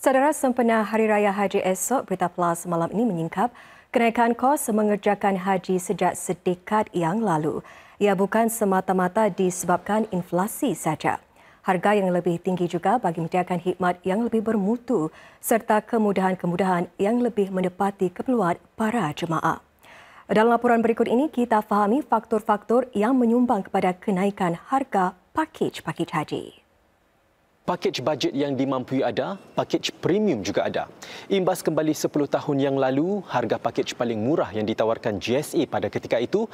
Saudara, sempena Hari Raya Haji esok, Berita Plus malam ini menyingkap kenaikan kos mengerjakan haji sejak sedekad yang lalu. Ia bukan semata-mata disebabkan inflasi saja. Harga yang lebih tinggi juga bagi menyediakan khidmat yang lebih bermutu serta kemudahan-kemudahan yang lebih menepati keperluan para jemaah. Dalam laporan berikut ini, kita fahami faktor-faktor yang menyumbang kepada kenaikan harga pakej haji. Pakej bajet yang dimampui ada, pakej premium juga ada. Imbas kembali 10 tahun yang lalu, harga pakej paling murah yang ditawarkan GSA pada ketika itu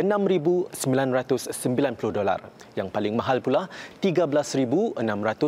$6,990. Yang paling mahal pula $13,650.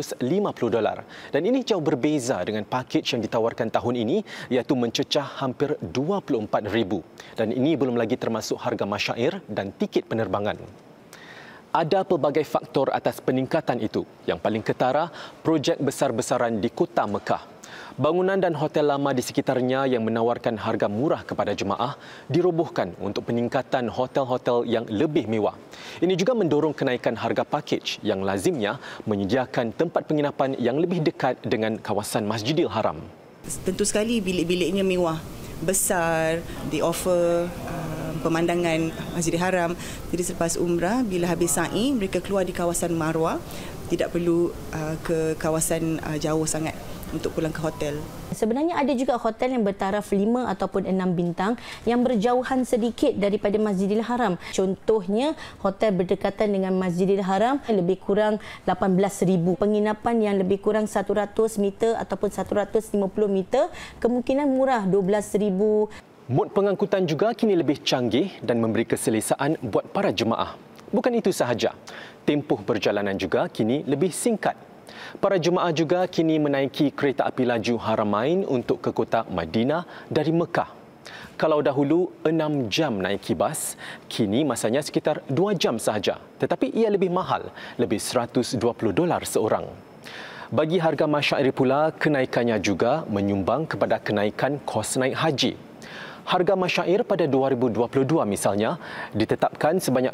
Dan ini jauh berbeza dengan pakej yang ditawarkan tahun ini, iaitu mencecah hampir $24,000. Dan ini belum lagi termasuk harga masyair dan tiket penerbangan. Ada pelbagai faktor atas peningkatan itu. Yang paling ketara, projek besar-besaran di Kota Mekah. Bangunan dan hotel lama di sekitarnya yang menawarkan harga murah kepada jemaah dirobohkan untuk peningkatan hotel-hotel yang lebih mewah. Ini juga mendorong kenaikan harga pakej yang lazimnya menyediakan tempat penginapan yang lebih dekat dengan kawasan Masjidil Haram. Tentu sekali bilik-biliknya mewah, besar, di offer pemandangan Masjidil Haram. Jadi selepas umrah, bila habis sa'i, mereka keluar di kawasan Marwah, tidak perlu ke kawasan jauh sangat untuk pulang ke hotel. Sebenarnya ada juga hotel yang bertaraf 5 ataupun 6 bintang yang berjauhan sedikit daripada Masjidil Haram. Contohnya, hotel berdekatan dengan Masjidil Haram lebih kurang 18,000. Penginapan yang lebih kurang 100 meter ataupun 150 meter, kemungkinan murah 12,000. Mod pengangkutan juga kini lebih canggih dan memberi keselesaan buat para jemaah. Bukan itu sahaja, tempoh perjalanan juga kini lebih singkat. Para jemaah juga kini menaiki kereta api laju Haramain untuk ke kota Madinah dari Mekah. Kalau dahulu 6 jam naiki bas, kini masanya sekitar 2 jam sahaja. Tetapi ia lebih mahal, lebih $120 seorang. Bagi harga masyair pula, kenaikannya juga menyumbang kepada kenaikan kos naik haji. Harga masyair pada 2022 misalnya ditetapkan sebanyak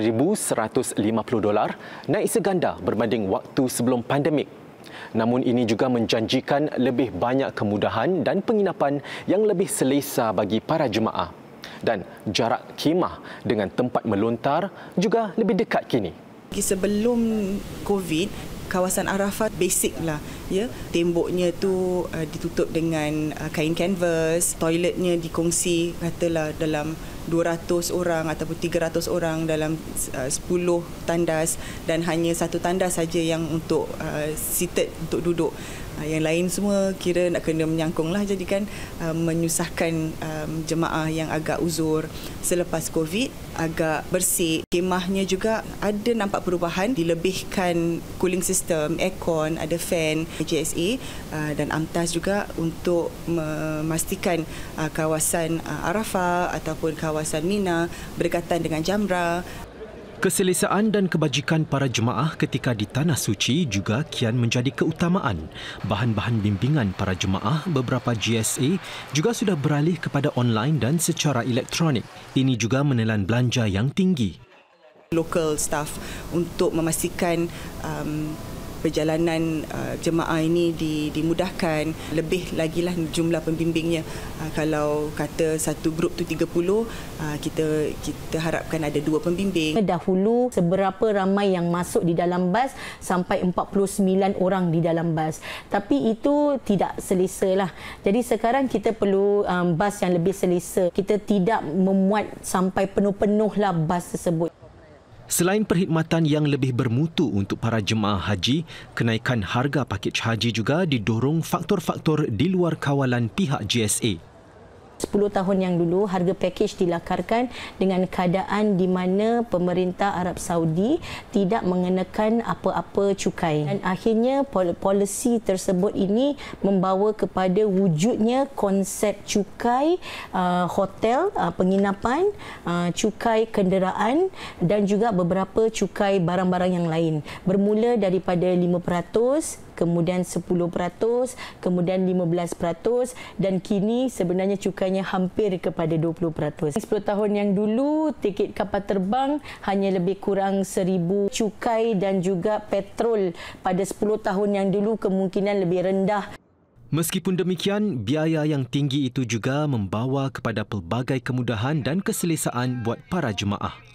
$2,150, naik seganda berbanding waktu sebelum pandemik. Namun ini juga menjanjikan lebih banyak kemudahan dan penginapan yang lebih selesa bagi para jemaah. Dan jarak khemah dengan tempat melontar juga lebih dekat kini. Sebelum COVID, kawasan Arafat basic lah, ya. Temboknya tu ditutup dengan kain kanvas, toiletnya dikongsi katalah dalam 200 orang ataupun 300 orang dalam 10 tandas, dan hanya satu tandas saja yang untuk seated untuk duduk. Yang lain semua kira nak kena menyangkung lah, jadi kan menyusahkan jemaah yang agak uzur. Selepas COVID agak bersih. Kemahnya juga ada nampak perubahan, dilebihkan cooling system, aircon, ada fan, GSA dan AMTAS juga untuk memastikan kawasan Arafah ataupun kawasan Mina berdekatan dengan Jamrah. Keselesaan dan kebajikan para jemaah ketika di Tanah Suci juga kian menjadi keutamaan. Bahan-bahan bimbingan para jemaah beberapa GSA juga sudah beralih kepada online dan secara elektronik. Ini juga menelan belanja yang tinggi. Local staff untuk memastikan perjalanan jemaah ini dimudahkan. Lebih lagi lah jumlah pembimbingnya. Kalau kata satu grup tu 30, kita harapkan ada 2 pembimbing. Dahulu seberapa ramai yang masuk di dalam bas, sampai 49 orang di dalam bas. Tapi itu tidak selesa lah. Jadi sekarang kita perlu bas yang lebih selesa. Kita tidak memuat sampai penuh-penuh lah bas tersebut. Selain perkhidmatan yang lebih bermutu untuk para jemaah haji, kenaikan harga pakej haji juga didorong faktor-faktor di luar kawalan pihak GSA. 10 tahun yang dulu, harga pakej dilakarkan dengan keadaan di mana pemerintah Arab Saudi tidak mengenakan apa-apa cukai. Dan akhirnya polisi tersebut ini membawa kepada wujudnya konsep cukai hotel, penginapan, cukai kenderaan dan juga beberapa cukai barang-barang yang lain. Bermula daripada 5%, kemudian 10%, kemudian 15% dan kini sebenarnya cukainya hampir kepada 20%. 10 tahun yang dulu, tiket kapal terbang hanya lebih kurang 1,000. Cukai dan juga petrol pada 10 tahun yang dulu kemungkinan lebih rendah. Meskipun demikian, biaya yang tinggi itu juga membawa kepada pelbagai kemudahan dan keselesaan buat para jemaah.